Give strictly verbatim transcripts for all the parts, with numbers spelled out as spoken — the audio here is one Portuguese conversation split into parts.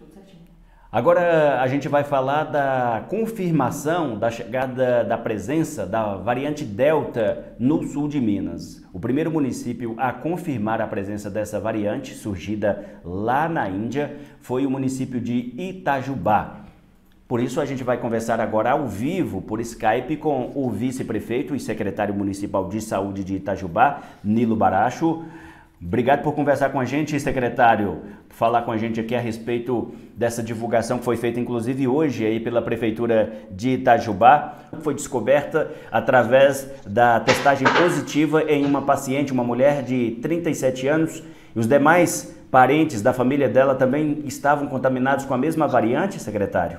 Agora a gente vai falar da confirmação da chegada da presença da variante Delta no sul de Minas. O primeiro município a confirmar a presença dessa variante, surgida lá na Índia, foi o município de Itajubá. Por isso a gente vai conversar agora ao vivo, por Skype, com o vice-prefeito e secretário municipal de saúde de Itajubá, Nilo Baracho. Obrigado por conversar com a gente, secretário, falar com a gente aqui a respeito dessa divulgação que foi feita, inclusive, hoje aí pela Prefeitura de Itajubá. Foi descoberta através da testagem positiva em uma paciente, uma mulher de trinta e sete anos, e os demais parentes da família dela também estavam contaminados com a mesma variante, secretário?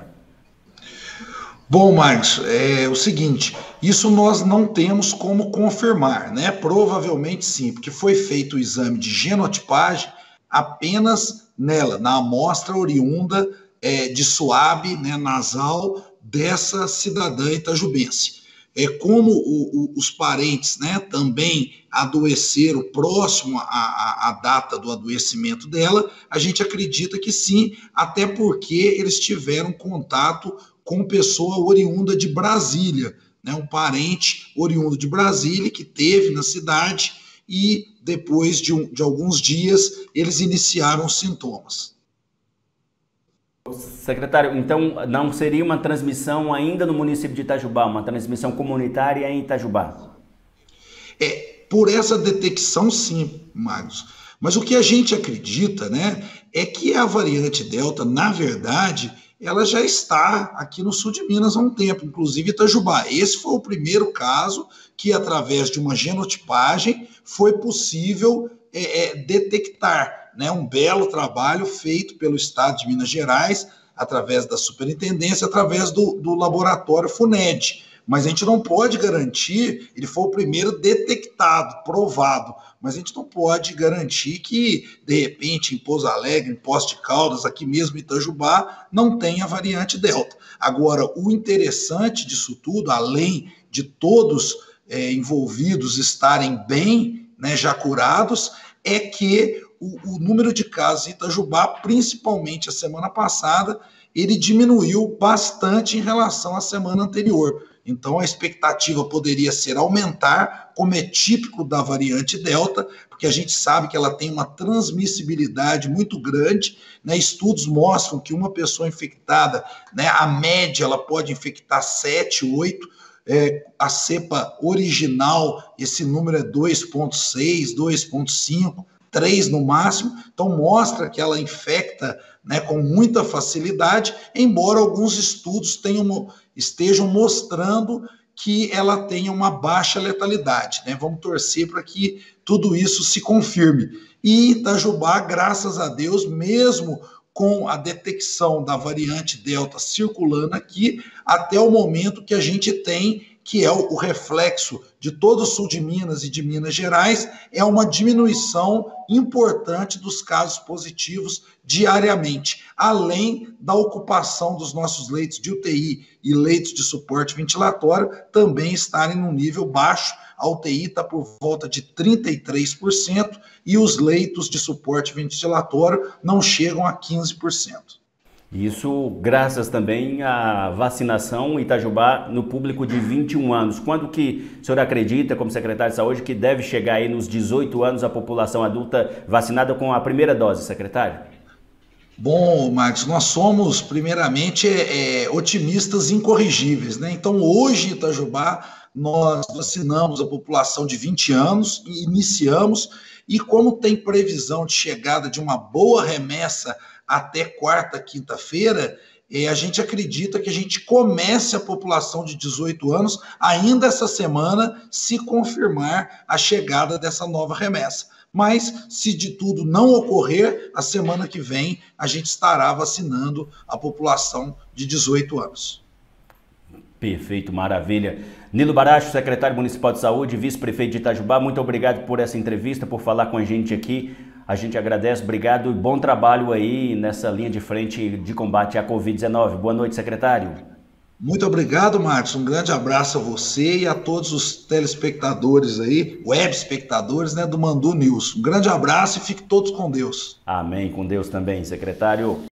Bom, Marcos, é o seguinte, isso nós não temos como confirmar, né? Provavelmente sim, porque foi feito o exame de genotipagem apenas nela, na amostra oriunda é, de suave, né, nasal dessa cidadã itajubense. É, como o, o, os parentes, né, também adoeceram próximo à, à data do adoecimento dela, a gente acredita que sim, até porque eles tiveram contato com pessoa oriunda de Brasília, né, um parente oriundo de Brasília que teve na cidade e depois de, um, de alguns dias eles iniciaram os sintomas. Secretário, então não seria uma transmissão ainda no município de Itajubá, uma transmissão comunitária em Itajubá? É, por essa detecção sim, Marcos. Mas o que a gente acredita, né, é que a variante Delta, na verdade, ela já está aqui no sul de Minas há um tempo, inclusive Itajubá. Esse foi o primeiro caso que, através de uma genotipagem, foi possível é, é, detectar, né, um belo trabalho feito pelo Estado de Minas Gerais, através da superintendência, através do, do laboratório FUNED. Mas a gente não pode garantir, ele foi o primeiro detectado, provado, mas a gente não pode garantir que, de repente, em Pouso Alegre, em Poços de Caldas, aqui mesmo em Itajubá, não tenha variante Delta. Agora, o interessante disso tudo, além de todos é, envolvidos estarem bem, né, já curados, é que o, o número de casos em Itajubá, principalmente a semana passada, ele diminuiu bastante em relação à semana anterior. Então, a expectativa poderia ser aumentar, como é típico da variante Delta, porque a gente sabe que ela tem uma transmissibilidade muito grande, né? Estudos mostram que uma pessoa infectada, né, a média, ela pode infectar sete, oito, é, a cepa original, esse número é dois ponto seis, dois ponto cinco, três no máximo, então mostra que ela infecta, né, com muita facilidade, embora alguns estudos tenham, estejam mostrando que ela tenha uma baixa letalidade, né? Vamos torcer para que tudo isso se confirme. E Itajubá, graças a Deus, mesmo com a detecção da variante Delta circulando aqui, até o momento que a gente tem, que é o reflexo de todo o sul de Minas e de Minas Gerais, é uma diminuição importante dos casos positivos diariamente, além da ocupação dos nossos leitos de U T I e leitos de suporte ventilatório também estarem num nível baixo. A U T I está por volta de trinta e três por cento e os leitos de suporte ventilatório não chegam a quinze por cento. Isso graças também à vacinação Itajubá no público de vinte e um anos. Quando que o senhor acredita, como secretário de saúde, que deve chegar aí nos dezoito anos a população adulta vacinada com a primeira dose, secretário? Bom, Marcos, nós somos, primeiramente, é, otimistas incorrigíveis, né? Então, hoje, em Itajubá, nós vacinamos a população de vinte anos e iniciamos, e como tem previsão de chegada de uma boa remessa até quarta, quinta-feira, eh, a gente acredita que a gente comece a população de dezoito anos ainda essa semana, se confirmar a chegada dessa nova remessa. Mas, se de tudo não ocorrer, a semana que vem a gente estará vacinando a população de dezoito anos. Perfeito, maravilha. Nilo Baracho, secretário municipal de saúde, vice-prefeito de Itajubá, muito obrigado por essa entrevista, por falar com a gente aqui. A gente agradece, obrigado e bom trabalho aí nessa linha de frente de combate à covid dezenove. Boa noite, secretário. Muito obrigado, Marcos. Um grande abraço a você e a todos os telespectadores aí, web espectadores, né, do Mandu News. Um grande abraço e fiquem todos com Deus. Amém. Com Deus também, secretário.